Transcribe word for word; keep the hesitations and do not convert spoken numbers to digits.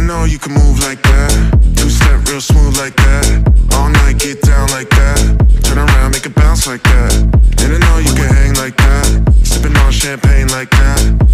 Didn't know you could move like that. Two-step real smooth like that. All night get down like that. Turn around, make it bounce like that. Didn't know you could hang like that. Sipping on champagne like that.